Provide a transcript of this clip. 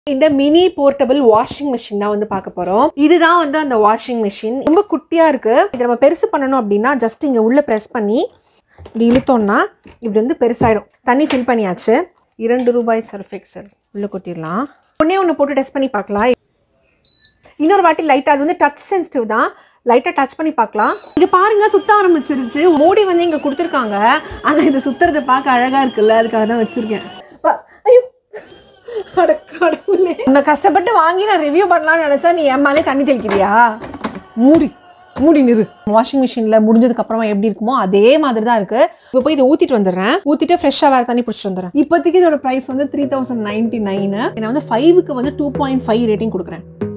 இந்த mini portable washing machine தான் வந்து பார்க்க போறோம். இதுதான் வந்து அந்த வாஷிங் மெஷின். ரொம்ப குட்டியா இருக்கு. இது நம்ம பெருசு பண்ணணும் அப்படின்னா ஜஸ்ட் இங்க உள்ள பிரஸ் பண்ணி இப்படி இழுத்தோம்னா இப்படி வந்து பெருசாயிடும். தண்ணி ஃபில் பண்ணியாச்சு. 2 ரூபாய் சர்ஃப் எக்ஸல் உள்ள கொட்டிடலாம். ஒன்று போட்டு டெஸ்ட் பண்ணி பார்க்கலாம். இன்னொரு வாட்டி லைட்டாக அது வந்து டச் சென்சிட்டிவ் தான். லைட்டாக டச் பண்ணி பார்க்கலாம். இது பாருங்க சுத்த ஆரம்பிச்சிருச்சு. மோடி வந்து இங்கே கொடுத்துருக்காங்க. ஆனால் இது சுத்துறதை பார்க்க அழகாக இருக்குல்ல, அதுக்காக தான் வச்சிருக்கேன். ஐயோ உன்னை கஷ்டப்பட்டு வாங்கி நான் ரிவ்யூ பண்ணலாம்னு நினைச்சா நீ என் மேலே தண்ணி தெளிக்கிறியா? மூடி நிறு. வாஷிங் மிஷின்ல முடிஞ்சதுக்கு அப்புறமா எப்படி இருக்குமோ அதே மாதிரி தான் இருக்கு. இப்போ போய் இதை ஊத்திட்டு வந்துடுறேன். ஊத்திட்டு ஃப்ரெஷ்ஷா வேற தண்ணி பிடிச்சிட்டு வந்துடுறேன். இப்போதைக்கு இதோட பிரைஸ் வந்து 3099. நான் வந்து 5க்கு வந்து 2.5 ரேட்டிங் கொடுக்குறேன்.